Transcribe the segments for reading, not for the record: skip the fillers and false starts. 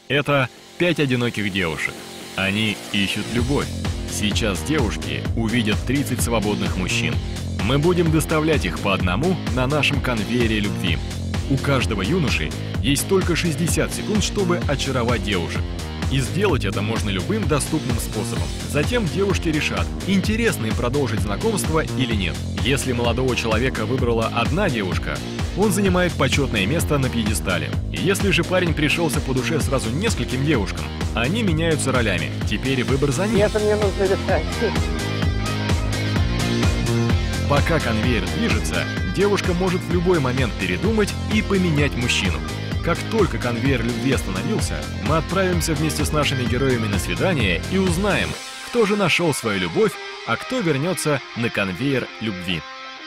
Это 5 одиноких девушек. Они ищут любовь. Сейчас девушки увидят 30 свободных мужчин. Мы будем доставлять их по одному на нашем конвейере любви. У каждого юноши есть только 60 секунд, чтобы очаровать девушек. И сделать это можно любым доступным способом. Затем девушки решат, интересно им продолжить знакомство или нет. Если молодого человека выбрала одна девушка, он занимает почетное место на пьедестале. И если же парень пришелся по душе сразу нескольким девушкам, они меняются ролями. Теперь выбор за ним. Это мне нужно решать. Пока конвейер движется, девушка может в любой момент передумать и поменять мужчину. Как только конвейер любви остановился, мы отправимся вместе с нашими героями на свидание и узнаем, кто же нашел свою любовь, а кто вернется на конвейер любви.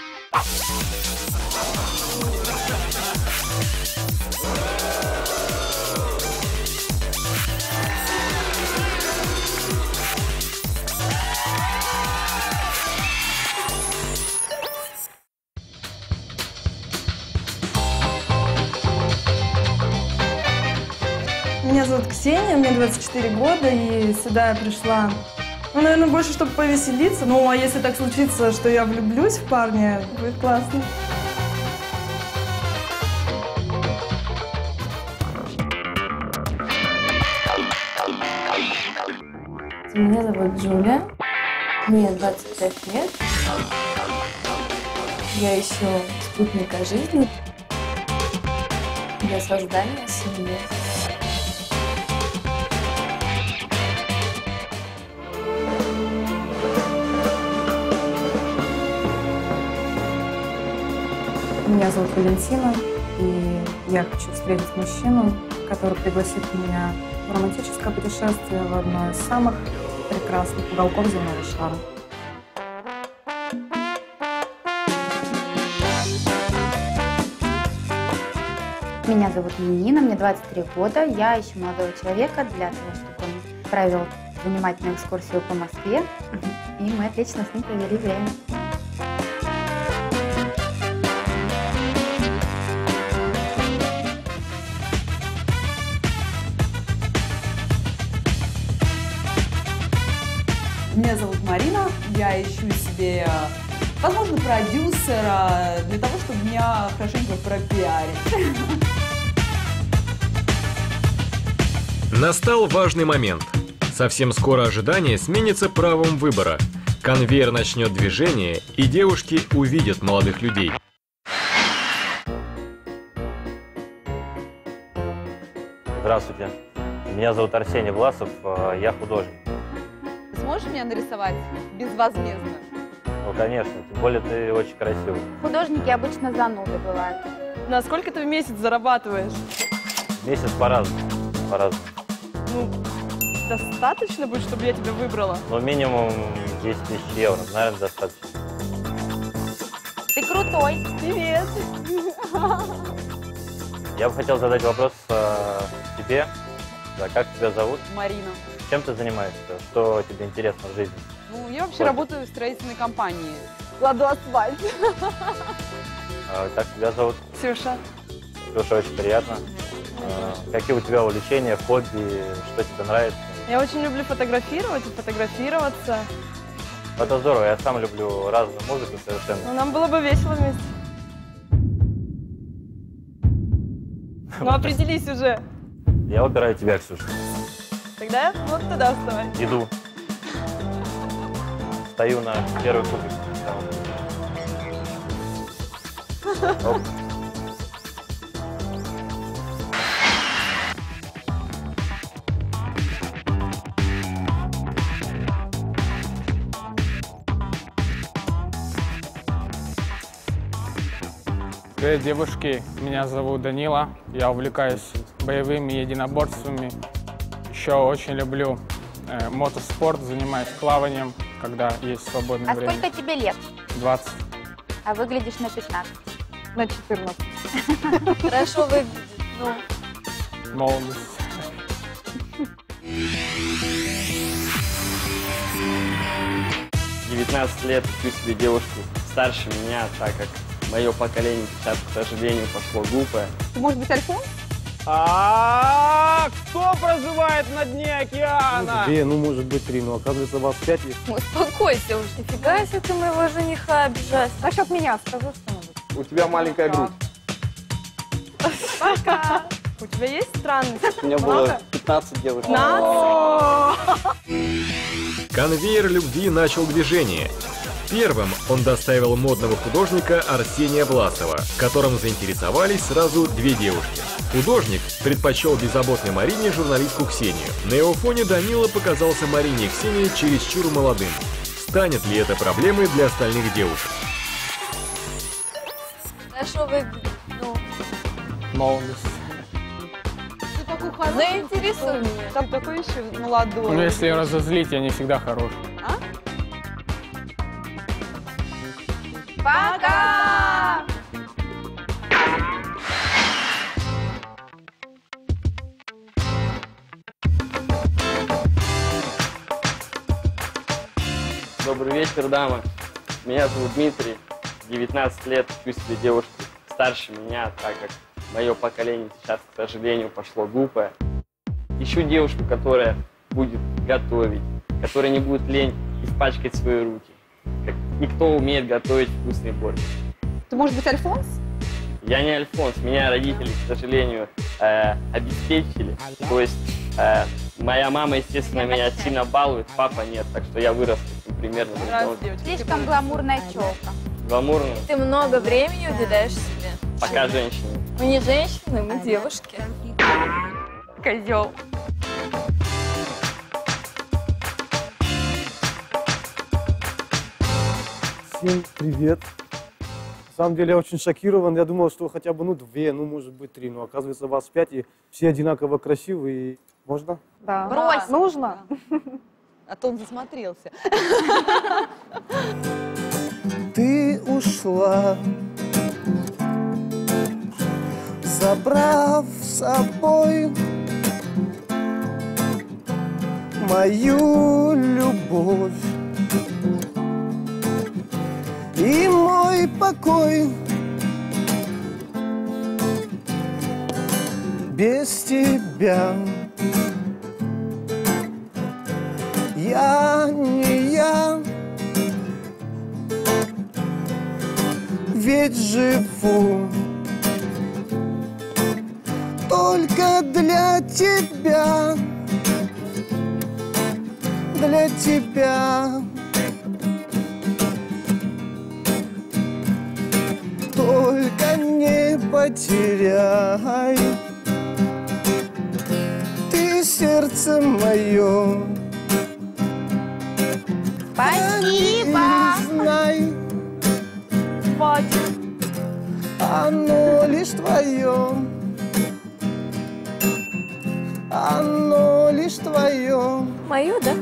Меня зовут Ксения, мне 24 года, и сюда я пришла, наверное, больше, чтобы повеселиться. Ну, а если так случится, что я влюблюсь в парня, будет классно. Меня зовут Джулия, мне 25 лет. Я ищу спутника жизни для создания семьи. Меня зовут Валентина, и я хочу встретить мужчину, который пригласит меня в романтическое путешествие в одно из самых прекрасных уголков земного шара. Меня зовут Нина, мне 23 года. Я ищу молодого человека для того, чтобы он провел занимательную экскурсию по Москве, и мы отлично с ним провели время. Меня зовут Марина, я ищу себе, возможно, продюсера, для того, чтобы меня хорошенько пропиарить. Настал важный момент. Совсем скоро ожидание сменится правом выбора. Конвейер начнет движение, и девушки увидят молодых людей. Здравствуйте, меня зовут Арсений Власов, я художник. Сможешь меня нарисовать безвозмездно? Ну, конечно, тем более ты очень красивый. Художники обычно зануды бывают. На сколько ты в месяц зарабатываешь? Месяц по-разному, по-разному. Ну, достаточно будет, чтобы я тебя выбрала? Ну, минимум 10 000 евро, наверное, достаточно. Ты крутой. Привет. Я бы хотел задать вопрос тебе. Да, как тебя зовут? Марина. Чем ты занимаешься? Что тебе интересно в жизни? Ну, я вообще работаю в строительной компании. Кладу асфальт. Как тебя зовут? Ксюша. Ксюша, очень приятно. Какие у тебя увлечения, хобби, что тебе нравится? Я очень люблю фотографировать и фотографироваться. Это здорово, я сам люблю разную музыку совершенно. Но нам было бы весело вместе. Ну, определись уже. Я выбираю тебя, Ксюша. Тогда вот туда вставай. Иду. Стою на первый кубик. Оп. Привет, девушки, меня зовут Данила, я увлекаюсь боевыми единоборствами. Еще очень люблю мотоспорт, занимаюсь плаванием, когда есть свободное время. А сколько тебе лет? 20. А выглядишь на 15. На 14. Хорошо выглядишь. Ну. Молодость. В 19 лет ищу себе девушку старше меня, так как мое поколение сейчас, к сожалению, пошло глупое. Ты, может быть, Альфонс? Кто плавает на дне океана. Ну, 2, ну, может быть, 3, но оказывается, вас 5. Успокойся уж. Нифига себе ты моего жениха обижаешь. Насчет меня скажи что-нибудь. У тебя маленькая грудь. Пока. У тебя есть странности? У меня было 15 девушек. Конвейер любви начал движение. Первым он доставил модного художника Арсения Власова, которым заинтересовались сразу 2 девушки. Художник предпочел беззаботной Марине журналистку Ксению. На его фоне Данила показался Марине и Ксении чересчур молодым. Станет ли это проблемой для остальных девушек? Хорошо выглядит. Ну, Молодость. Ты такой хороший. заинтересуй меня. Там такой еще молодой. Ну, если ее разозлить, я не всегда хорош. Пока! Добрый вечер, дамы. Меня зовут Дмитрий, 19 лет, ищу себе девушку старше меня, так как мое поколение сейчас, к сожалению, пошло глупое. Ищу девушку, которая будет готовить, которая не будет лень испачкать свои руки. Как никто умеет готовить вкусный борщ. Ты, может быть, Альфонс? Я не Альфонс, меня родители, к сожалению, обеспечили. То есть моя мама, естественно, меня сильно балует, папа нет, так что я вырос примерно. Слишком гламурная челка. Гламурно. Ты много времени уделяешь себе. Пока женщины. Мы не женщины, мы девушки. Козел. Всем привет. На самом деле я очень шокирован. Я думал, что хотя бы 2, ну может быть 3, но оказывается вас 5, и все одинаково красивые. Можно? Да. Брось. Нужно? А то он засмотрелся. Ты ушла, забрав с собой мою любовь и мой покой. Без тебя я не я, ведь живу только для тебя, для тебя. Только не потеряй ты сердце мое. Спасибо! И знай, оно лишь твое, оно лишь твое, Мою, да?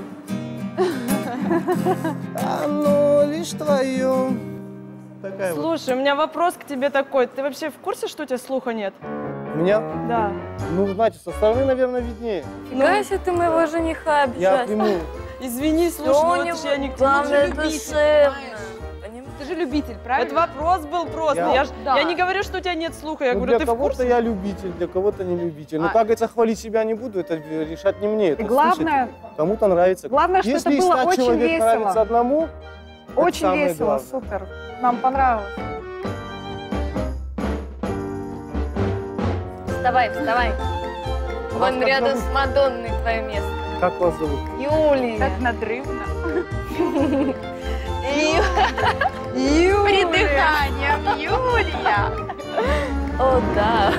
оно лишь твое. Такая вот. Слушай, у меня вопрос к тебе такой. Ты вообще в курсе, что у тебя слуха нет? У меня? Да. Ну, значит, со стороны, наверное, виднее. Нифига себе ты моего жениха Я обижаешь. приму. Извини, слушай, Да ну у это него же я не... главное ты же любитель, душевно. Ты же любитель, правильно? Это вопрос был просто. Я не говорю, что у тебя нет слуха. Я Ну, говорю, для ты в кого-то курсе? я любитель, для кого-то не любитель. Но, как говорится, хвалить себя не буду, это решать не мне. Это Главное- слушать. Кому-то нравится. Главное, что Если это было 100 очень человек весело. нравится одному, это Очень самое весело, главное. супер. Нам понравилось. Вставай, вставай. Вас Вон как рядом зовут? с Мадонной твое место. Как вас зовут? Юлия. Так надрывно. Придыханием, Юлия! О, да.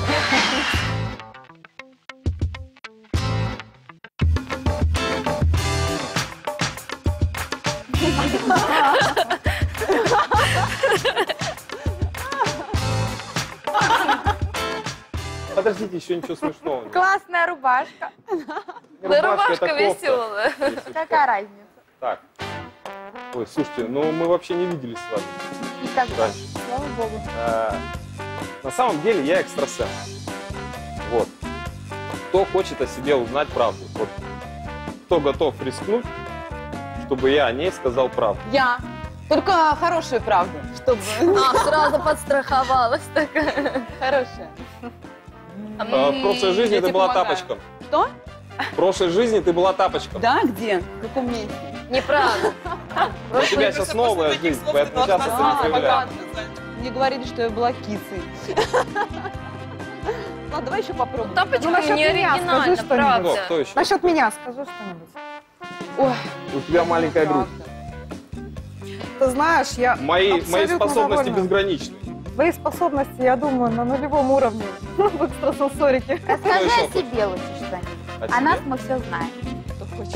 Подождите, еще ничего смешного нет. Классная рубашка. Да рубашка это кофта. веселая. Какая разница? Так. Ой, слушайте, ну мы вообще не виделись с вами Никогда. раньше. Слава богу. На самом деле я экстрасенс. Вот. Кто хочет о себе узнать правду? Вот. Кто готов рискнуть, чтобы я о ней сказал правду? Я. Только хорошую правду, чтобы... Сразу подстраховалась такая. Хорошая. В прошлой жизни Я это тебе была помогаю. тапочком. Что? В прошлой жизни ты была тапочком. Да, где? В каком месте? Неправда. У тебя сейчас новая жизнь, поэтому сейчас это не проявляешь. Мне говорили, что я была кисой. Ладно, давай еще попробуем. Тапочка насчет не меня скажи оригинально, что-нибудь. правда. Кто еще? Насчет меня скажи что-нибудь. Ой, У тебя маленькая грудь. Ты знаешь, я Мои абсолютно способности довольна. безграничны. Твои способности, я думаю, на нулевом уровне в экстрасенсорике. Расскажи еще о себе лучше что-нибудь. О О себе? нас мы все знаем. кто хочет.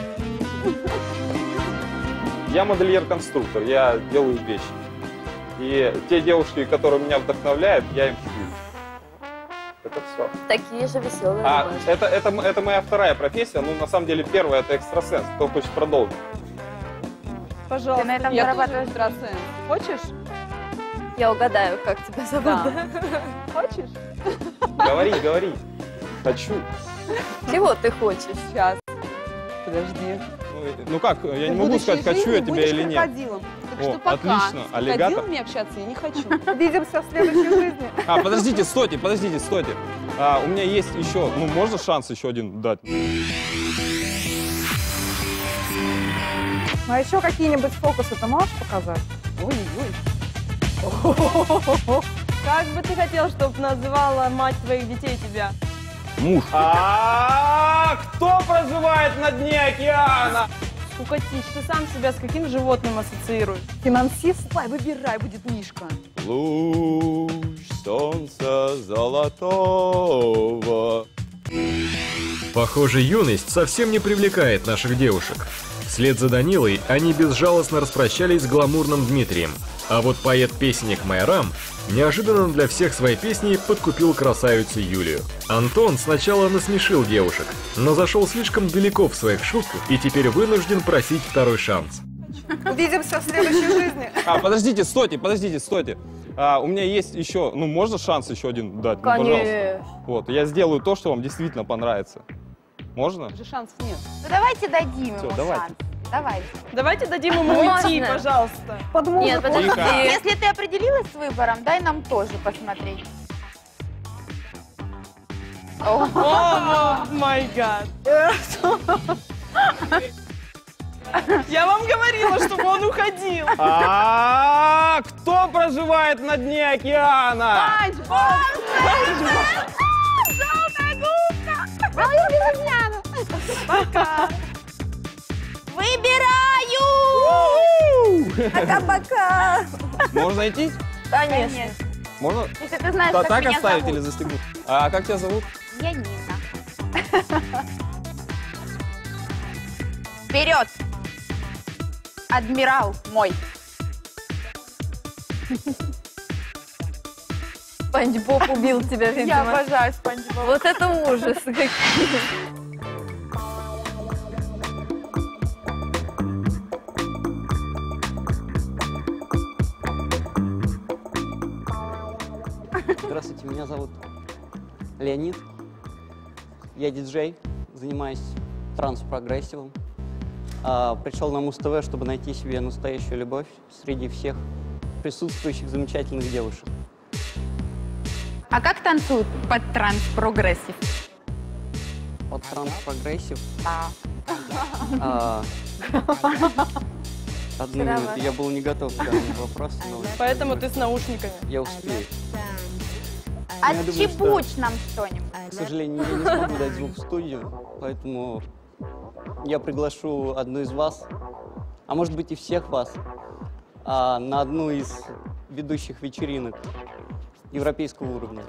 Я модельер-конструктор, я делаю вещи. И те девушки, которые меня вдохновляют, я им шью. Это все. Такие же веселые. А рубашки. это моя вторая профессия, ну на самом деле первая это экстрасенс. Кто хочет продолжить? Пожалуйста, Ты на этом я зарабатываешь? тоже экстрасенс. Хочешь? Я угадаю, как тебя зовут. Да. Хочешь? Говори. Хочу. Чего ты хочешь? Сейчас. Подожди. Ну как, я не могу сказать, хочу я тебя или нет. Крокодилом. Так О, что пока отлично, с аллигатор. крокодилами общаться я не хочу. Увидимся в следующей жизни. Подождите, стойте. У меня есть еще, ну можно шанс еще один дать? А еще какие-нибудь фокусы ты можешь показать? Ой-ой. Как бы ты хотел, чтобы называла мать твоих детей тебя? Муж. Кто проживает на дне океана? Укатись, ты сам себя с каким животным ассоциируешь? Финансист? Давай, выбирай, будет Мишка. Луч солнца золотого. Похоже, юность совсем не привлекает наших девушек. Вслед за Данилой они безжалостно распрощались с гламурным Дмитрием. А вот поэт-песенник Майрам неожиданно для всех своей песней подкупил красавицу Юлию. Антон сначала насмешил девушек, но зашел слишком далеко в своих шутках и теперь вынужден просить второй шанс. Увидимся в следующей жизни. Подождите, стойте. У меня есть еще, ну можно шанс еще один дать? Ну, пожалуйста. Вот, я сделаю то, что вам действительно понравится. Можно? Уже шансов нет. Ну давайте дадим ему давайте. шанс. Давайте. Давайте дадим ему Можно? уйти, пожалуйста. Под музыку. Нет, подожди. Если ты определилась с выбором, дай нам тоже посмотреть. О май гад. Я вам говорила, чтобы он уходил. Кто проживает на дне океана? Пока. Выбираю! Пока-пока. Можно идти? Конечно. Можно? Если ты знаешь, Так как меня оставить или зовут. застегнуть? А как тебя зовут? Я Нина. Вперед! Адмирал мой. Спанч Боб убил тебя, видимо. Я обожаю Спанч Боба. Вот это ужас какой. Здравствуйте, меня зовут Леонид. Я диджей, занимаюсь транс-прогрессивом. Пришел на Муз-ТВ, чтобы найти себе настоящую любовь среди всех присутствующих замечательных девушек. А как танцуют под транс-прогрессив? Под транс-прогрессив? Да. Одну минуту, я был не готов к данному вопросу. но Поэтому ты с наушниками. Я успею. Отчебучь нам что-нибудь. К сожалению, я не смогу дать звук в студию, поэтому я приглашу одну из вас, а может быть и всех вас, на одну из ведущих вечеринок европейского уровня.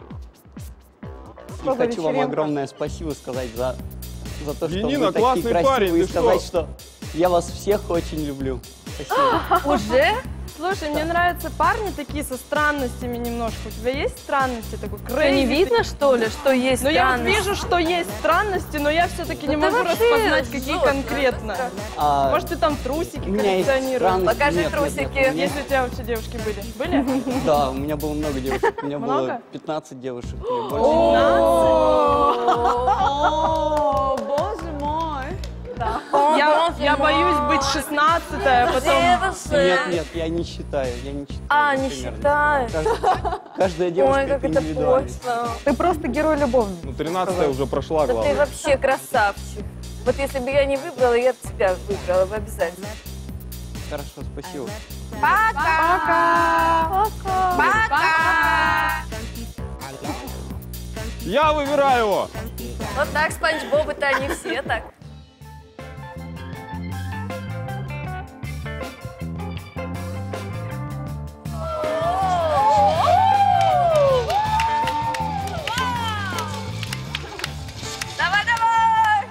И хочу вам огромное спасибо сказать за то, что Янина, вы такие классный красивые, парень, и ты сказать, что я вас всех очень люблю. Спасибо. Уже? Слушай, мне нравятся парни такие со странностями немножко. У тебя есть странности такой Что, крейзи? не видно, что ли, что есть Ну я вот странности? вижу, что есть странности, но я все-таки не Ну, ты могу вообще распознать, какие жестко. конкретно. Может, ты там трусики у меня есть коллекционируешь? странности. Покажи Нет, трусики. нет, нет. Если у тебя вообще девушки были. Были? Да, у меня было много девушек. У меня было Много? 15 девушек. или больше. О, боже мой. Я Я боюсь быть 16-я, потом... Нет, я не считаю, не например. считаю. Каждая девушка Ой, как это индивидуальна. пошло. Ты просто герой-любовник. Ну, 13-я уже прошла, Да ты главное. вообще красавчик. Вот если бы я не выбрала, я бы тебя выбрала бы обязательно. Хорошо, спасибо. Пока! Пока! Я выбираю его! Вот так, Спанч Бобы-то они все так. Давай, давай!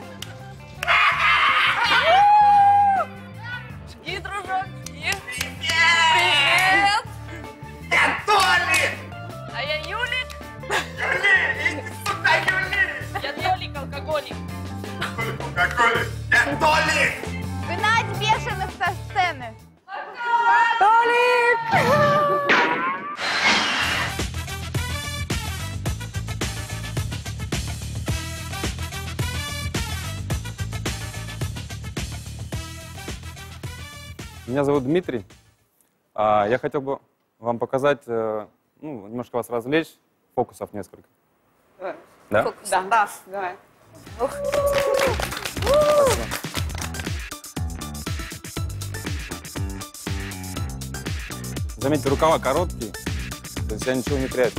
Жги, дружок, жги. Привет! Я Толик! А я Юлик. Юли, иди сюда, Юли! Я Толик, алкоголик. Алкоголик! Я Толик! Гнать бешеных со сцены. Толик! Меня зовут Дмитрий. Я хотел бы вам показать, ну, немножко вас развлечь. Фокусов несколько. Давай. Да? Фокус. Да, давай. Заметьте, рукава короткие, то есть я ничего не прячу.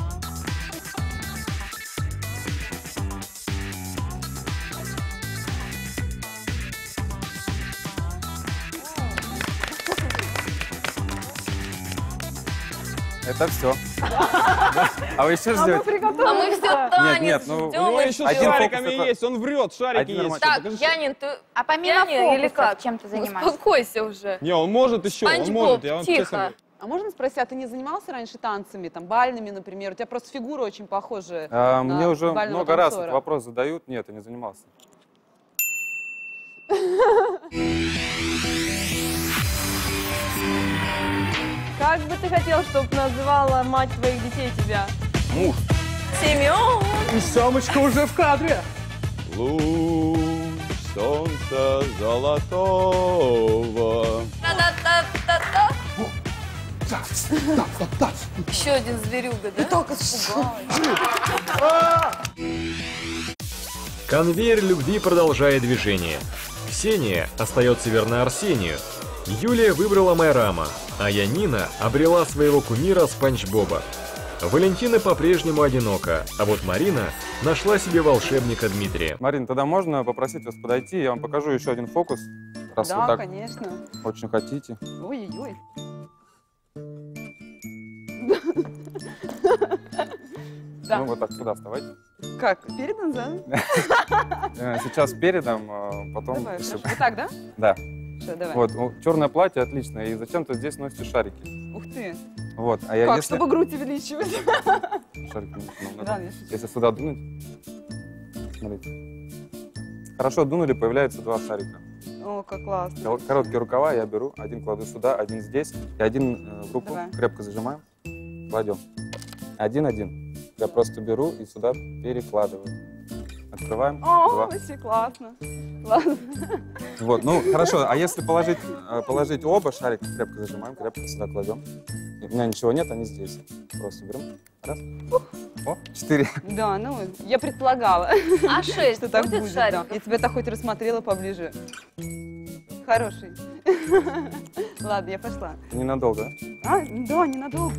Это все. А вы еще ждете? А мы все танец Нет, ну, ждем. у него и еще ждем. с шариками есть, он врет, шарики Один есть. нормально. Так, Янин, ты... А помимо пьяный или фокусов, как? чем ты занимаешься? Успокойся уже. Не, он может еще, Спанч он может, Боб, я вам тихо. честно говорю. А можно спросить, а ты не занимался раньше танцами, там, бальными, например? У тебя просто фигура очень похожая Мне на уже бального много раз танцора. этот вопрос задают. Нет, я не занимался. Как бы ты хотел, чтобы называла мать твоих детей тебя? Муж. Семен! И самочка уже в кадре. Луч солнца золотого. Та-та-та-та-та. Еще один зверюга, да? Так испугалась. Конвейер любви продолжает движение. Ксения остается верна Арсению. Юлия выбрала Майрама, а Янина обрела своего кумира Спанч Боба. Валентина по-прежнему одинока, а вот Марина нашла себе волшебника Дмитрия. Марин, тогда можно попросить вас подойти, я вам покажу еще один фокус, раз Да, вы так конечно. очень хотите. Ой-ой-ой. Да. Ну вот так сюда вставайте. Как, перед назад? Сейчас передом, потом... Давай, еще- хорошо. Вот так, да? Да. Всё, давай. Вот, черное платье отличное, и зачем-то здесь носите шарики. Ух ты. Вот, а я Как, если... чтобы грудь увеличивать? Шарики не нужно. Да, я шучу. Если сюда дунуть, смотрите. Хорошо дунули, появляются два шарика. О, как классно. Короткие рукава я беру, один кладу сюда, один здесь, и один в руку Давай. крепко зажимаем, кладем. Один-один. Я просто беру и сюда перекладываю. Открываем. О, Два. вообще классно. Классно. Вот, ну хорошо, а если положить оба шарика, крепко зажимаем, крепко сюда кладем. И у меня ничего нет, они здесь. Просто берем. Раз. О, 4. Да, ну, я предполагала. А 6 что так будет будет, да. шариков? Я тебя-то хоть рассмотрела поближе. Хороший. Ладно, я пошла. Ненадолго, А, да, ненадолго.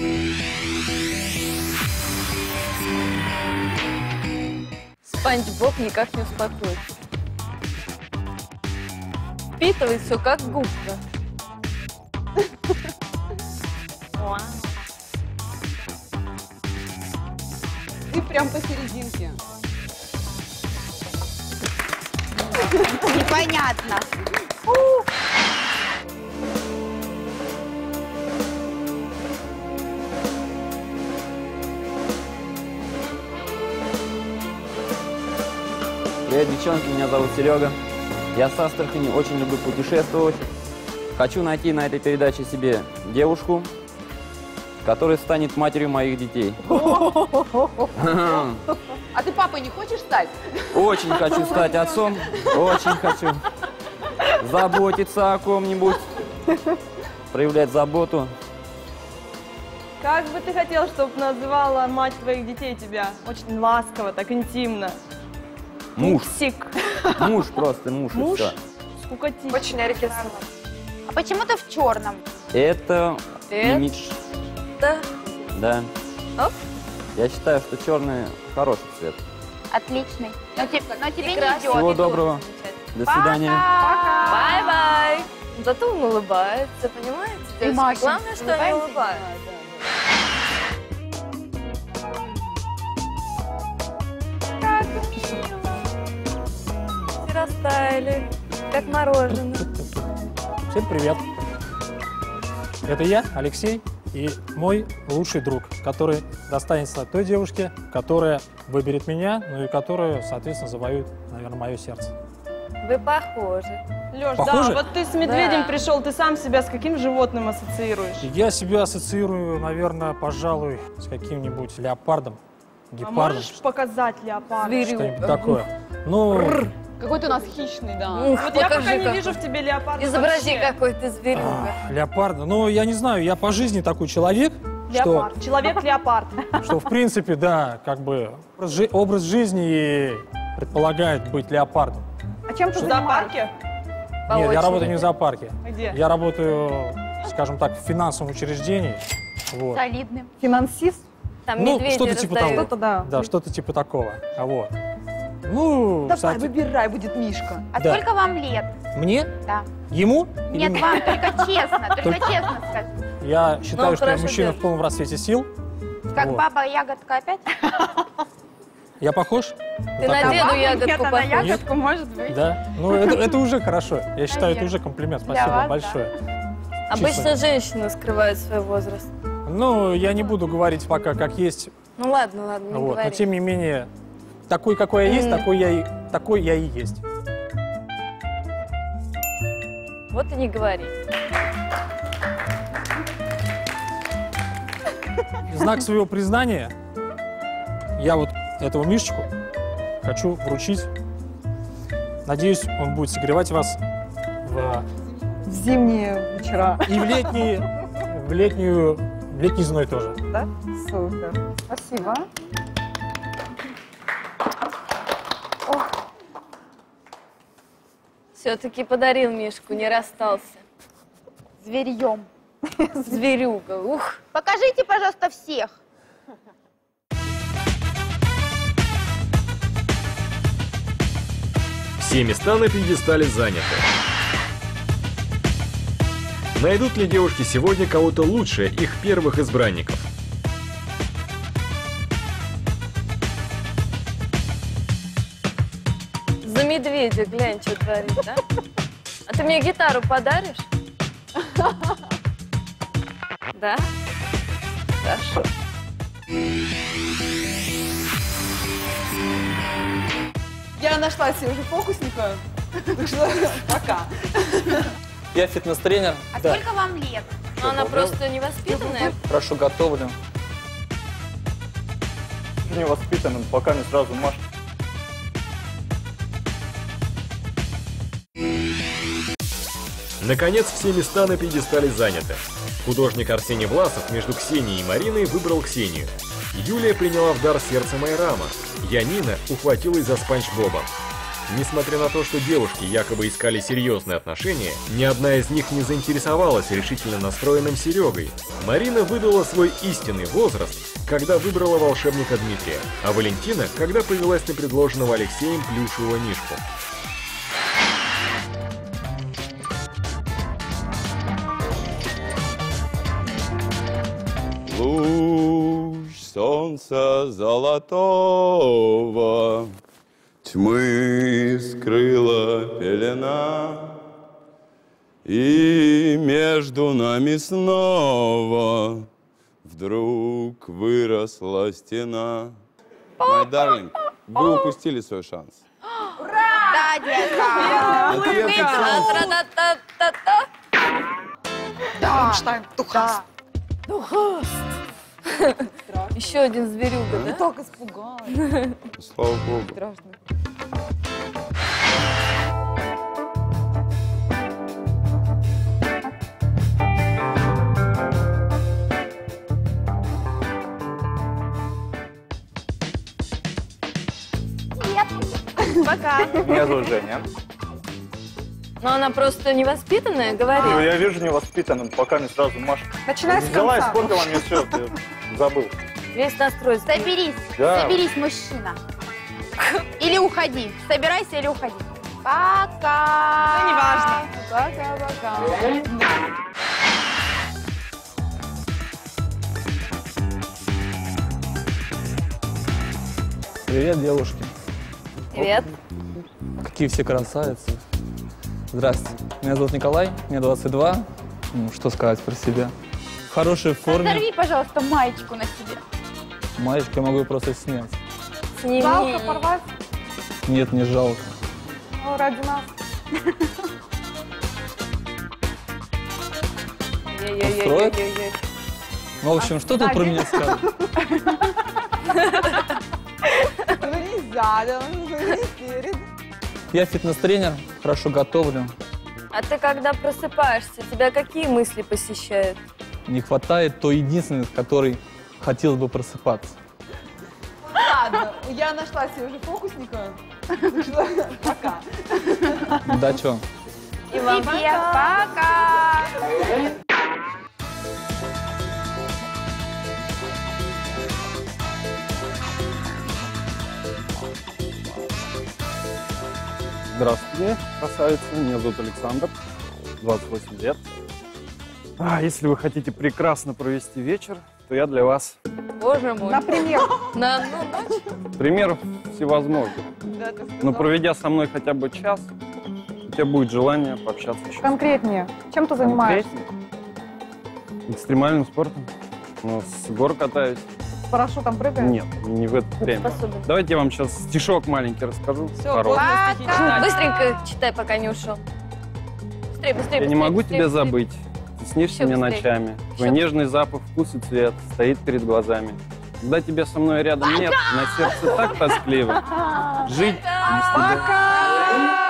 Спанч Боб никак не успокоится. Впитывает все как губка. Ты прям посерединке. Непонятно. Привет, девчонки, меня зовут Серега. Я с Астрахани, очень люблю путешествовать. Хочу найти на этой передаче себе девушку, которая станет матерью моих детей. А ты папой не хочешь стать? Очень хочу стать отцом, очень хочу. заботиться о ком-нибудь, проявлять заботу. Как бы ты хотел, чтобы называла мать твоих детей тебя? Очень ласково, так интимно. Муж. Пупсик. Муж просто, муж. Муж? И всё. Скукотища. Очень оригинально. А почему ты в черном? Это имидж. Да. Да. Оп. Я считаю, что черный хороший цвет. Отличный. Но тебе не Прекрасно. идет. Всего доброго. До свидания. Бай-бай. Зато он улыбается, понимаете? И девочки? Маша. Главное, что они улыбаются. Как мило. Все растаяли, как мороженое. Всем привет. Это я, Алексей, и мой лучший друг, который достанется той девушке, которая выберет меня, ну и которая, соответственно, завоюет, наверное, мое сердце. Вы похожи. Лёш, Похоже? да, вот ты с медведем Да. пришел, ты сам себя с каким животным ассоциируешь? Я себя ассоциирую, наверное, пожалуй, с каким-нибудь леопардом, А гепардом, можешь показать леопарда? что-нибудь такое. Ну, Какой ты у нас хищный, да. Вот я пока покажи, не как. вижу в тебе леопарда. Изобрази, вообще. какой ты зверюга. леопарда, ну, я не знаю, я по жизни такой человек, что, Леопард. Человек-леопард. что, в принципе, да, как бы образ жизни предполагает быть леопардом. А чем ты в зоопарке? Нет, я работаю не в зоопарке. Где? Я работаю, скажем так, в финансовом учреждении. Вот. Солидным. Финансист? Там Ну, медведи что-то типа раздают. того. Что-то да. Да, что-то типа такого. А вот. Ну, Давай, кстати, выбирай, будет Мишка. А Да. сколько вам лет? мне? Да. Ему? Или Нет, мне? вам, только честно, только Только- честно скажи. Я считаю, Ну, что я хорошо, мужчина Дэн. в полном расцвете сил. Как Вот. баба-ягодка опять? Я похож? Ты на деду ягодку на похож. ягодку, может быть. Да. Ну, это уже хорошо. Я считаю, это Наверное. уже комплимент. Для Спасибо вас, большое. Обычно женщины скрывают свой возраст. Ну, я не буду говорить пока, как есть. Ну ладно, ладно, не Вот. Но говори. тем не менее, такой, какой я есть, такой я и есть. Вот и не говори. В знак своего признания я вот этому Мишечку хочу вручить. Надеюсь, он будет согревать вас В зимние вечера. и в летний зной тоже. Да? Супер. Спасибо. Все-таки подарил Мишку, не расстался. Зверьем. Зверюга, ух. Покажите, пожалуйста, всех. Все места на пьедестале заняты. Найдут ли девушки сегодня кого-то лучше их первых избранников? За медведя, глянь, что творит, да? А ты мне гитару подаришь? Да? Хорошо. Я нашла себе уже фокусника, так что пока. Я фитнес-тренер. А сколько вам лет? Но она просто невоспитанная. Хорошо готовлю. Невоспитанным, пока не сразу Маш. Наконец, все места на пьедестале заняты. Художник Арсений Власов между Ксенией и Мариной выбрал Ксению. Юлия приняла в дар сердце Майрама. Янина ухватилась за Спанч Боба. Несмотря на то, что девушки якобы искали серьезные отношения, ни одна из них не заинтересовалась решительно настроенным Серегой. Марина выдала свой истинный возраст, когда выбрала волшебника Дмитрия, а Валентина, когда повелась на предложенного Алексеем плюшевого мишку. Луч солнца золотого тьмы скрыла пелена, и между нами снова вдруг выросла стена. Мой дарлинг, вы упустили свой шанс. Да, детка. Ответный шанс. Тра-та-та-та-та. Да. Рамштайн, Тухас. Тухас. Еще один зверюга, да? Так испугалась. Слава Богу. Страшно. Пока. Меня зовут Женя. Но она просто невоспитанная, говори. Ну, я вижу невоспитанным, пока не сразу Маша. Начинай с взяла и конца. испортила мне все, ты забыл. Весь настрой. Соберись. Да. Соберись, мужчина. Или уходи. Собирайся или уходи. Пока. Ну, неважно. Пока-пока. Привет, девушки. Привет. Какие все красавицы. Здрасте. Меня зовут Николай, мне 22. Ну, что сказать про себя. В хорошей форме. Сорви, пожалуйста, маечку на себе. Маечку я могу ее просто снять. Сними. Жалко порвать? Нет, не жалко. Ну, ради нас. Устроит? Ну, в общем, что тут про меня скажут? Ну, не задал, не верит. Я фитнес-тренер, хорошо готовлю. А ты когда просыпаешься, тебя какие мысли посещают? Не хватает той единственной, с которой хотелось бы просыпаться. Ладно, я нашла себе уже фокусника. Пока. Да чё? И вам пока. Здравствуйте, красавица. Меня зовут Александр, 28 лет. Если вы хотите прекрасно провести вечер, то я для вас. Боже мой. Например? На одну ночь? Примеров всевозможных. Да, ты Но проведя со мной хотя бы час, у тебя будет желание пообщаться еще. Конкретнее. Чем ты занимаешься? Экстремальным спортом. Ну, с гор катаюсь. С парашютом прыгаешь? Нет, не в это время. Способен. Давайте я вам сейчас стишок маленький расскажу. Всё, Хороший. Быстренько читай, пока не ушел. Быстрее, быстрее, Я не быстрее, могу быстрее, тебя быстрее. забыть. Ты снишься Ещё мне быстрее. ночами. Твой Ещё нежный запах, вкус и цвет стоит перед глазами. Когда тебя со мной рядом нет, на сердце так тоскливо. Жить без тебя.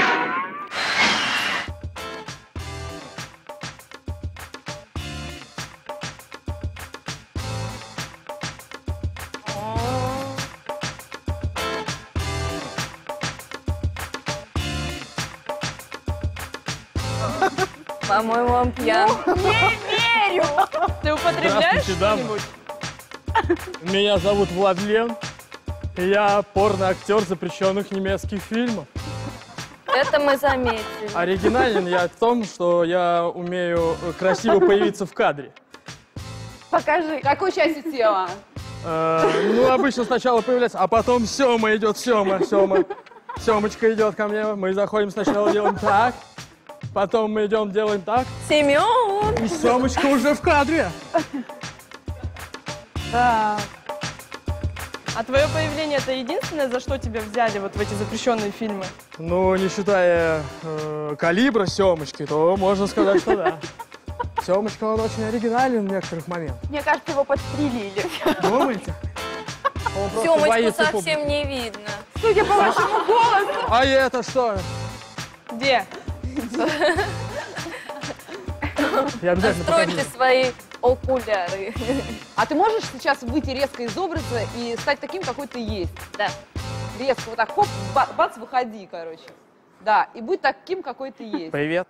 По-моему, он пьян. Не верю. Ты употребляешь Здравствуйте, дамы. что-нибудь? Меня зовут Владлен. И я порно-актер запрещенных немецких фильмов. Это мы заметили. Оригинален я в том, что я умею красиво появиться в кадре. Покажи. Какой частью тела? Ну, обычно сначала появляется, а потом Сёма идет, Сёма. Сёмочка идет ко мне, мы заходим сначала, делаем так, потом мы идем, делаем так. Семён! И Сёмочка уже в кадре. Да. А твое появление это единственное, за что тебя взяли вот в эти запрещенные фильмы? Ну, не считая калибра Сёмочки, то можно сказать, что да. Сёмочка, он очень оригинален в некоторых моментах. Мне кажется, его подстрелили. Думаете? Он просто Сёмочку боится совсем не видно. Судя по вашему голосу. А это что? Где? Я обязательно Настройте покажу. свои окуляры. А ты можешь сейчас выйти резко из образа и стать таким, какой ты есть? Да. Резко, вот так, хоп, бац, выходи, короче. Да, и будь таким, какой ты есть. Привет.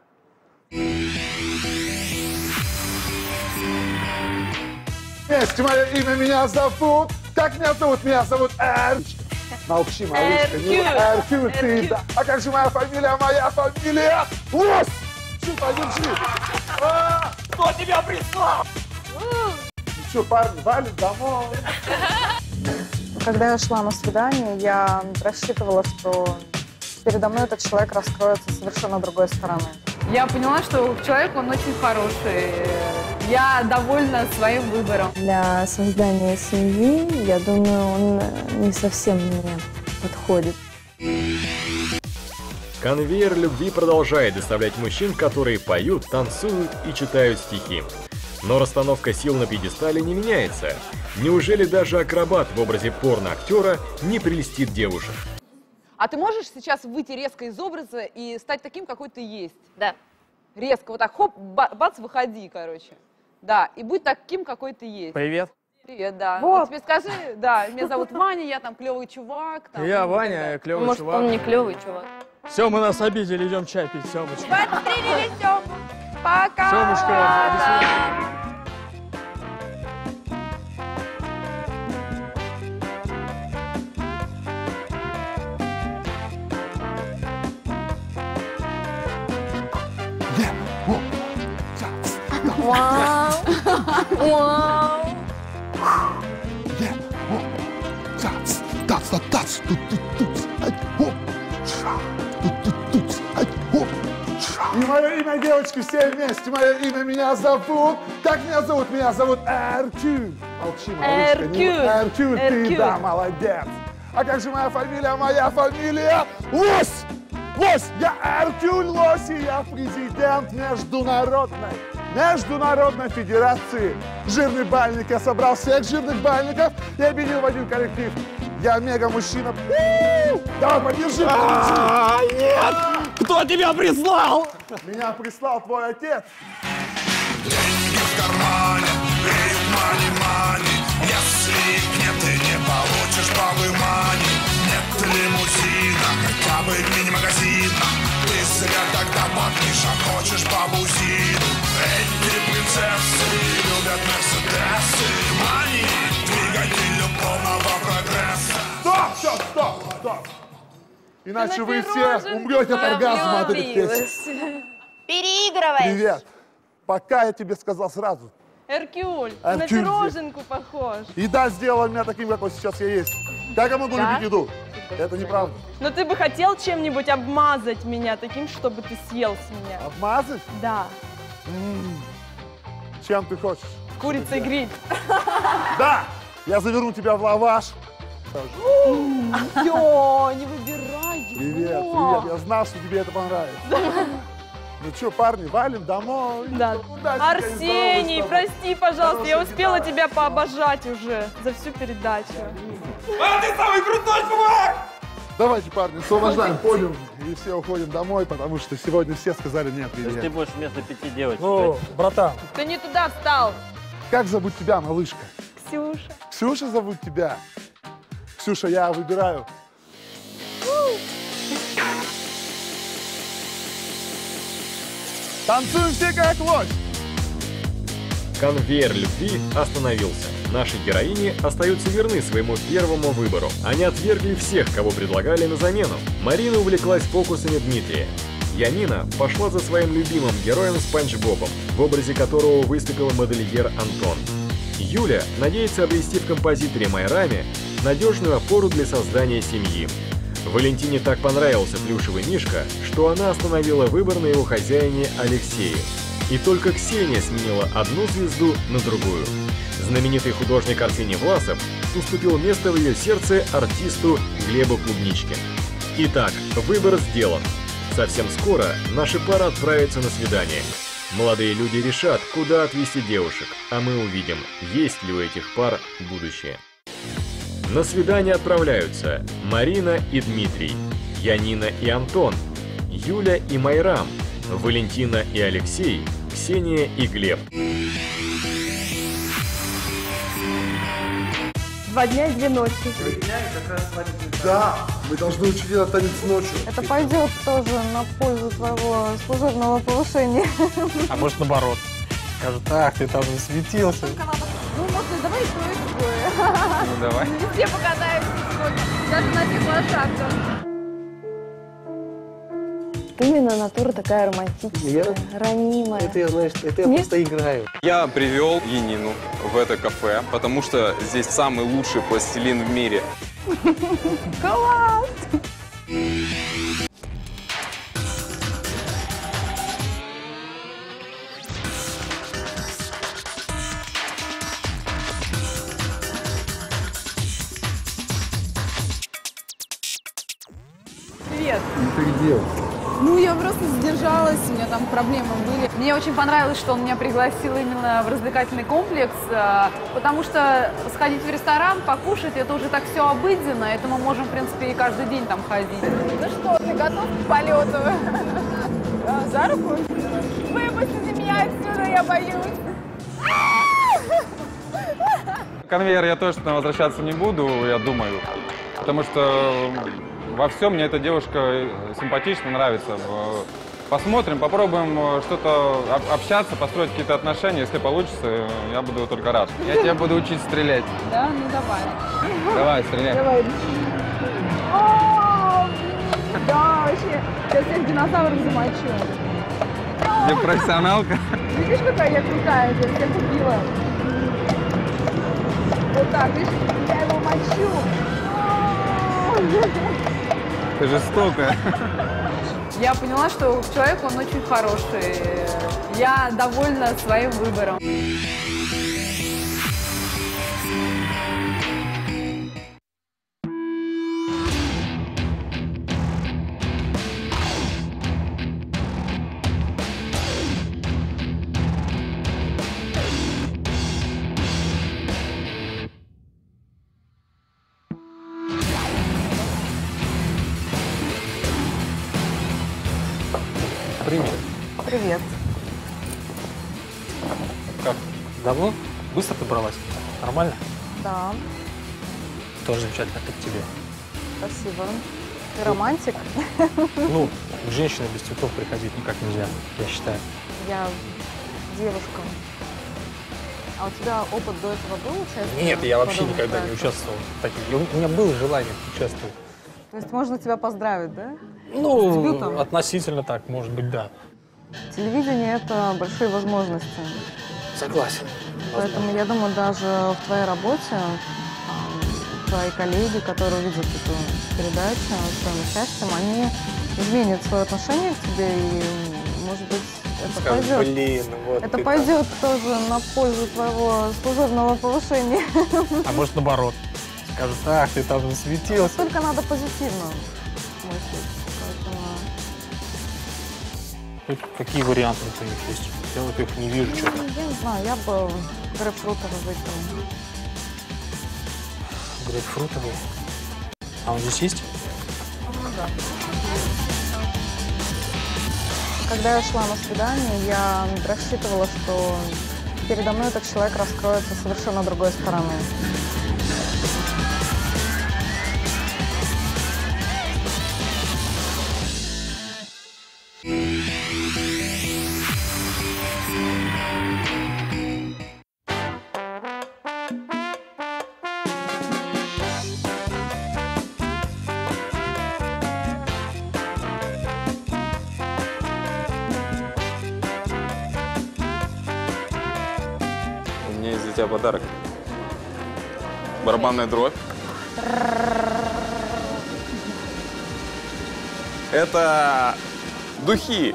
Мое имя меня зовут. Как меня зовут? Меня зовут Эрчка. Молчи, малышка. Эркюль ты, да. А как же моя фамилия? Моя фамилия Лось. Чё, подержи. Кто тебя прислал? Ну что, парни, валим домой. Когда я шла на свидание, я рассчитывала, что передо мной этот человек раскроется совершенно другой стороны. Я поняла, что человек, он очень хороший. Я довольна своим выбором. Для создания семьи, я думаю, он не совсем мне подходит. Конвейер любви продолжает доставлять мужчин, которые поют, танцуют и читают стихи. Но расстановка сил на пьедестале не меняется. Неужели даже акробат в образе порно-актера не прельстит девушек? А ты можешь сейчас выйти резко из образа и стать таким, какой ты есть? Да. Резко, вот так, хоп, бац, выходи, короче. Да, и будь таким, какой ты есть. Привет. Привет, да. Вот. Теперь скажи, да, меня зовут Ваня, я там клевый чувак. Там, Я Ваня, клевый Может, чувак. он не клевый чувак. Все, мы нас обидели, идем чай пить, Семочка. Подстрелили Сему. Пока. Семушка, до свидания. Вау. Вау. И мое имя, девочки, все вместе. Мое имя, меня зовут. Как меня зовут? Меня зовут Эркюль. Молчи, малышка. Эркюль, ты, да, молодец. А как же моя фамилия? Моя фамилия Лось. Лось. Я Эркюль Лось, и я президент Международной Федерации жирных бальников. Я собрал всех жирных бальников и объединил в один коллектив. Я мега-мужчина. Давай, подержи. Нет! Кто тебя прислал? Меня прислал твой отец. Деньги в кармане, бреют мани-мани. Если их нет, ты не получишь бабы-мани. Нет лимузина, хотя бы мини-магазина. Ты зря тогда подпишь, а хочешь бабу-зину. Эти принцессы любят мерседесы. Мани, двигатель полного прогресса. Стоп, стоп, стоп, стоп. Иначе вы все умрете от оргазма от этих песен. Переигрываешь. Привет. Пока я тебе сказал сразу. Эркюль, ты на Эркюль. пироженку похож. Еда сделала меня таким, какой сейчас я есть. Как я могу Да? любить еду? Это неправда. Но ты бы хотел чем-нибудь обмазать меня, таким, чтобы ты съел с меня. Обмазать? Да. Чем ты хочешь? Курицей гриль. Да! Я заверну тебя в лаваш. Ё, не выбирай его. Привет, привет. Я знал, что тебе это понравится. Ну что, парни, валим домой. Да. Арсений, прости, пожалуйста, я успела тебя пообожать уже за всю передачу. А ты самый крутой чувак! Давайте, парни, освобождаем подиум и все уходим домой, потому что сегодня все сказали мне привет. Ты будешь вместо 5 девочек. Ну, братан. Ты не туда встал. Как зовут тебя, малышка? Ксюша. Ксюша зовут тебя? Ксюша, я выбираю. Танцуем все как лось. Конвейер любви остановился. Наши героини остаются верны своему первому выбору. Они отвергли всех, кого предлагали на замену. Марина увлеклась фокусами Дмитрия. Янина пошла за своим любимым героем Спанч Бобом, в образе которого выступил модельер Антон. Юля надеется обрести в композиторе Майраме надежную опору для создания семьи. Валентине так понравился плюшевый мишка, что она остановила выбор на его хозяине Алексее. И только Ксения сменила одну звезду на другую. Знаменитый художник Арсений Власов уступил место в ее сердце артисту Глебу Клубничке. Итак, выбор сделан. Совсем скоро наши пары отправятся на свидание. Молодые люди решат, куда отвезти девушек, а мы увидим, есть ли у этих пар будущее. На свидание отправляются Марина и Дмитрий, Янина и Антон, Юля и Майрам, Валентина и Алексей, Ксения и Глеб. 2 дня и 2 ночи. Да, мы должны учить этот танец ночью. Это пойдет тоже на пользу твоего служебного повышения. А может наоборот. Скажут, ах, ты там засветился. Ну, может, давай другое. Ну, давай. Все покатаемся сегодня, даже на теплошапках. Ты именно натура такая романтическая, ранимая. Это я, знаешь, это я Нет? просто играю. Я привел Янину в это кафе, потому что здесь самый лучший пластилин в мире. Класс! Привет. Ты где? Ну, я просто задержалась, у меня там проблемы были. Мне очень понравилось, что он меня пригласил именно в развлекательный комплекс, потому что сходить в ресторан, покушать, это уже так все обыденно, это мы можем, в принципе, и каждый день там ходить. Ну что, ты готов к полету? За руку? Выпустите меня отсюда, я боюсь. конвейер я точно возвращаться не буду, я думаю. Потому что во всем мне эта девушка симпатична, нравится. Посмотрим, попробуем что-то общаться, построить какие-то отношения. Если получится, я буду только рад. Я тебя буду учить стрелять. Да? Ну давай. Давай, стреляй. Давай. Да, вообще. Сейчас всех динозавров замочу. Ты профессионалка? Видишь, какая я крутая, я всех убила. Вот так, видишь, я его мочу. Ты жестокая. Я поняла, что человек, он очень хороший. Я довольна своим выбором. Привет. Привет. Как? Давно? Быстро ты бралась? Нормально? Да, Тоже замечательно, как тебе. спасибо. Ты романтик? Ну, к женщине без цветов приходить никак нельзя, я считаю. Я девушка. А у тебя опыт до этого был участия? Нет, я вообще подобных никогда не проектах? участвовал в таких. У меня было желание участвовать. То есть можно тебя поздравить, да? С Ну, дебютом? относительно так, может быть, да. Телевидение — это большие возможности. Согласен. Поэтому я думаю, даже в твоей работе твои коллеги, которые увидят эту передачу с твоим участием, они изменят свое отношение к тебе, и, может быть, это Скажут, пойдет. блин, вот Это ты пойдет тоже на пользу твоего служебного повышения. А может, наоборот. Скажут, ах, ты там засветился. Только надо позитивно мыслить. Поэтому... Какие варианты у них есть? Я вот их не вижу что-то. Я не знаю, я бы грейпфрутовый выкинула. Грейпфрутовый. А он здесь есть? Ну да. Когда я шла на свидание, я рассчитывала, что передо мной этот человек раскроется совершенно другой стороны. У меня есть для тебя подарок. Барабанная дробь. Это духи.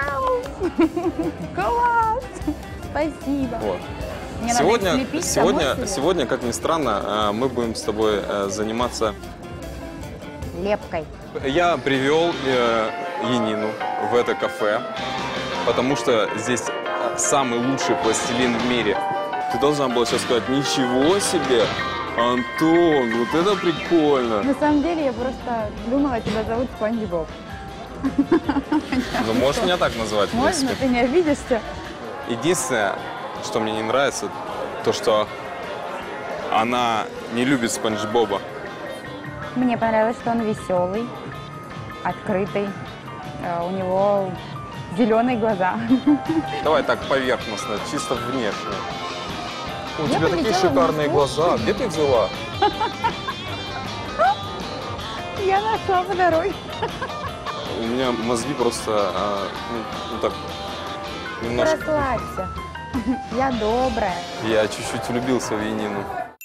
Класс! Спасибо. Вот. Мне надо их слепить самой себе? Сегодня, как ни странно, мы будем с тобой заниматься. Лепкой. Я привел Янину в это кафе, потому что здесь самый лучший пластилин в мире. Ты должна была сейчас сказать: ничего себе, Антон, вот это прикольно. На самом деле я просто думала, тебя зовут Спанч Боб. Ну, можешь меня так называть, в Можно? принципе. Ты не обидишься? Единственное, что мне не нравится, то, что она не любит Спанч Боба. Мне понравилось, что он веселый, открытый. У него зеленые глаза. Давай так поверхностно, чисто внешне. У Я тебя такие полетела шикарные на глаза. Где ты их взяла? Я нашла по дороге. У меня мозги просто, ну так, немножко... Расслабься. Я добрая. Я чуть-чуть влюбился в Янину.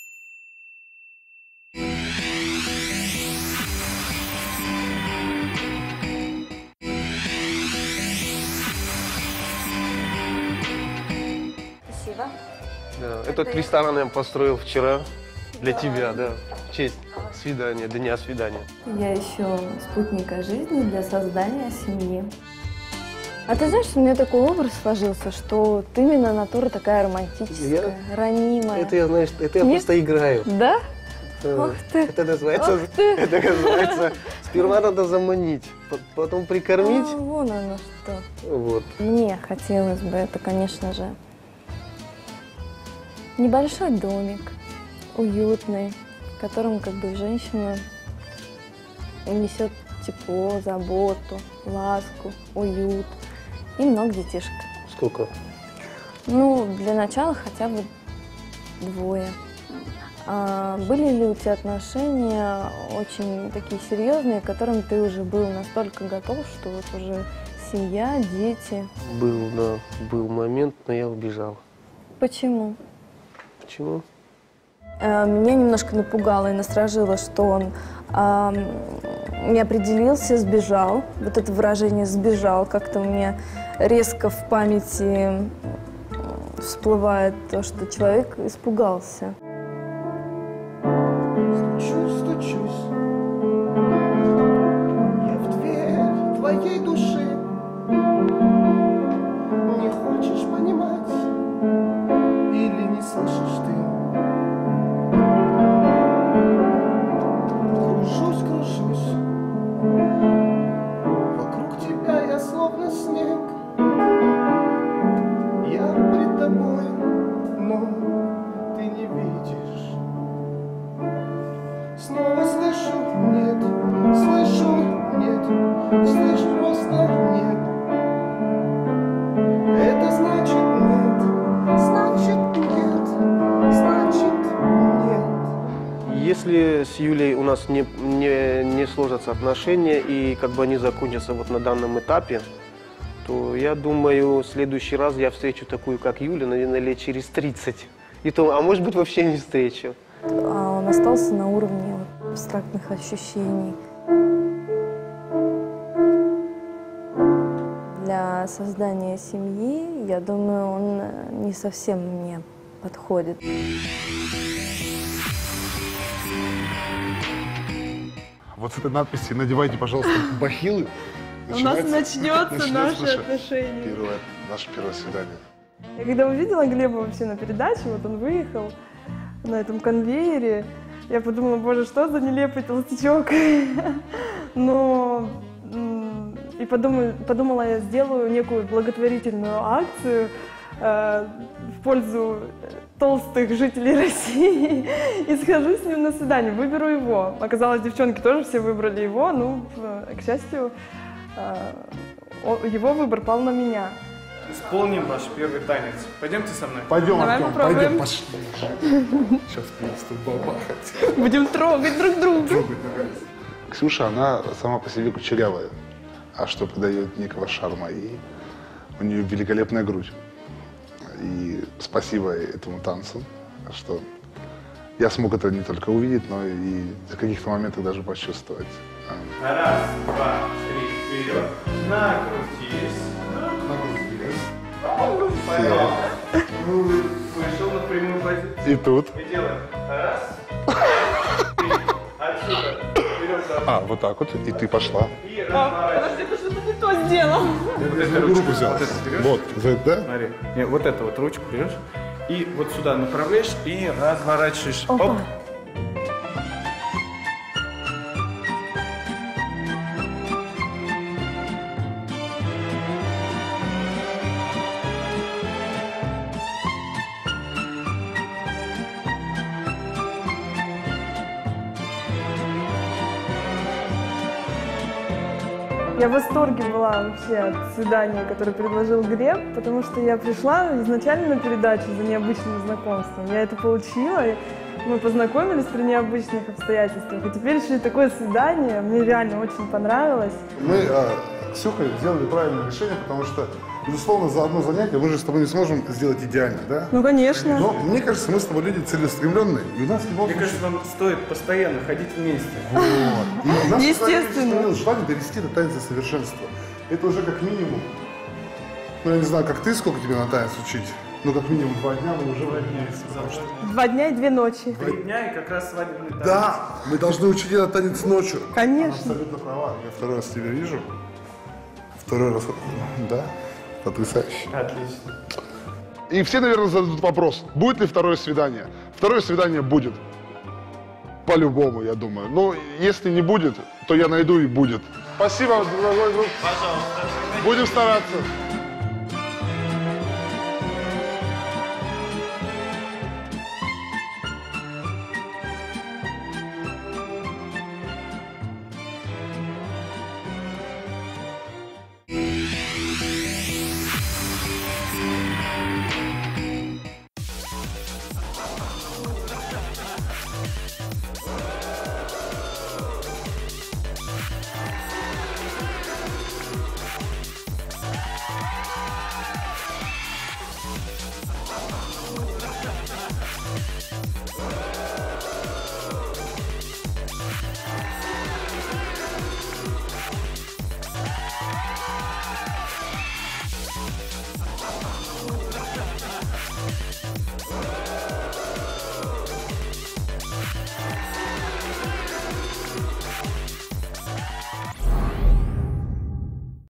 Спасибо. Да, этот ресторан я построил вчера для тебя, да, в честь свидания, дня свидания. Я ищу спутника жизни для создания семьи. А ты знаешь, у меня такой образ сложился, что ты именно натура такая романтическая, ранимая. Это я, знаешь, это я Нет? просто играю. Да? Ух ты! Это называется, Ух ты! это называется, сперва надо заманить, потом прикормить. А, вон оно что. Вот. Мне хотелось бы это, конечно же, небольшой домик, уютный, в котором как бы женщина несет тепло, заботу, ласку, уют и много детишек. Сколько? Ну, для начала хотя бы 2. А были ли у тебя отношения очень такие серьезные, к которым ты уже был настолько готов, что вот уже семья, дети? Был, да, был момент, но я убежал. Почему? Почему? Меня немножко напугало и насторожило, что он не определился, сбежал. Вот это выражение «сбежал» как-то мне резко в памяти всплывает то, что человек испугался. Стучусь, я в дверь твоей души. Не хочешь понимать или не слышишь ты? Кружусь, вокруг тебя я словно снег. Я пред тобой, но ты не видишь. Снова слышу нет, слышу просто нет. Это значит нет. Если с Юлей у нас не сложатся отношения и как бы они закончатся вот на данном этапе, то я думаю, в следующий раз я встречу такую, как Юля, наверное, лет через 30. И то, а может быть, вообще не встречу. А он остался на уровне абстрактных ощущений. Для создания семьи, я думаю, он не совсем мне подходит. Вот с этой надписи надевайте, пожалуйста, бахилы. У нас начнется наши отношения. Наше первое свидание. Я когда увидела Глеба вообще на передаче, вот он выехал на этом конвейере, я подумала, боже, что за нелепый толстячок. Но и подумала, я сделаю некую благотворительную акцию в пользу толстых жителей России и схожу с ним на свидание, выберу его. Оказалось, девчонки тоже все выбрали его, ну, к счастью, его выбор пал на меня. Исполним ваш первый танец. Пойдемте со мной. Пойдем, Давай Артем, попробуем. пойдем, пошли. Сейчас просто бабахать. Будем трогать друг друга. Ксюша, она сама по себе кучерявая, а что придает некого шарма, и у нее великолепная грудь. И спасибо этому танцу, что я смог это не только увидеть, но и в каких-то моментах даже почувствовать. Раз, два, три, вперед. Накрутились. Пойдем. Вышел на прямую позицию. И тут. И делаем. Раз, три. Отсюда. Вперед. А, вот так вот, и ты пошла. И разворачиваем. Подожди, ты что-то не то сделал. Я руку взял. Вот это берешь. Вот, за это, да? Смотри. Нет, вот эту вот ручку берешь. И вот сюда направляешь и разворачиваешь. Опа. Оп. Я в восторге была вообще от свидания, которое предложил Глеб, потому что я пришла изначально на передачу за необычным знакомством. Я это получила, и мы познакомились при необычных обстоятельствах. И теперь еще и такое свидание, мне реально очень понравилось. Мы с Ксюхой сделали правильное решение, потому что, безусловно, за одно занятие мы же с тобой не сможем сделать идеально, да? Ну, конечно. Но мне кажется, мы с тобой люди целеустремленные, и у нас не Мне кажется, вам стоит постоянно ходить вместе. Вот. И у нас Естественно. желание довести этот танец до совершенства. Это уже как минимум, ну я не знаю, как ты, сколько тебе на танец учить, но как минимум 2 дня мы уже влюбились. 2 дня и 2 ночи. 3 дня и как раз свадебный танец. Да, мы должны учить этот танец ночью. Конечно. Она абсолютно права. Я второй раз тебя вижу. Второй раз, да, потрясающе. Отлично. И все, наверное, зададут вопрос, будет ли второе свидание. Второе свидание будет. По-любому, я думаю. Но если не будет, то я найду и будет. Спасибо, дорогой друг. Пожалуйста. Будем стараться.